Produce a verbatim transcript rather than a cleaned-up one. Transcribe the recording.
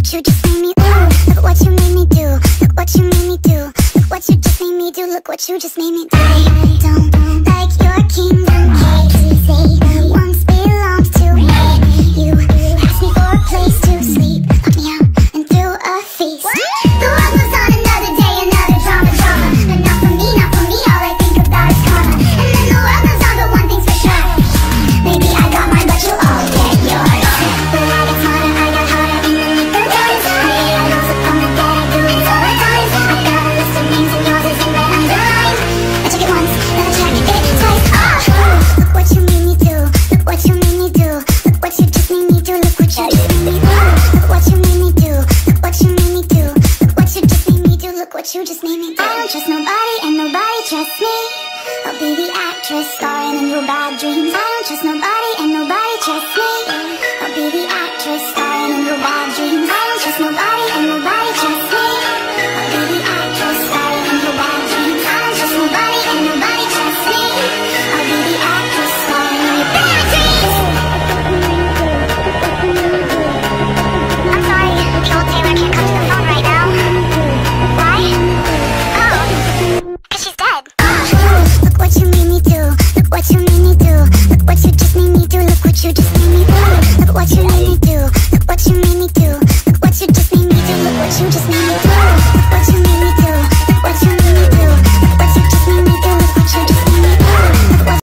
what you just made me do. Look what you made me do. Look what you made me do. Look what you just made me do. Look what you just made me do. I don't like your kingdom keys. They once belonged to me. You asked me for a place to sleep, locked me out and threw a feast. The world goes on another day, another drama, drama. But not for me, not for me. All I think about is karma. And then the world goes on, but one thing's for sure. Maybe I got mine, but you all get yours. But I get smarter, I got harder in the nick of time. Hey, I know some fun that I do it all the time. I got a list of names and yours is in red underlined. I check it once, then I check it twice. Ah! Look what you made me do. Look what you made me do. Look what you just made me do. Look what you just made me do. Look what you made me do. Look what you made me do. Look what you just made me do. Look what you just made me do. I don't trust nobody and nobody trusts me. I'll be the actress starring in your bad dreams. I don't trust nobody and nobody trusts me. I'll be the actress starring in your bad dreams. I don't trust nobody and nobody trusts me. I'll be the actress starring in your bad dreams. I don't trust nobody and nobody trusts me. I'll be the actress starring in your bad dreams. I'm sorry, the old Taylor can't come to the phone right now. Why? Oh, cause she's dead. Look what you made me do. Look what you made me do. Look what you just made me do. Look what you just made me do. Look what you made me do. Look what you made me do. Look what you just made me do. Look what you just made me do.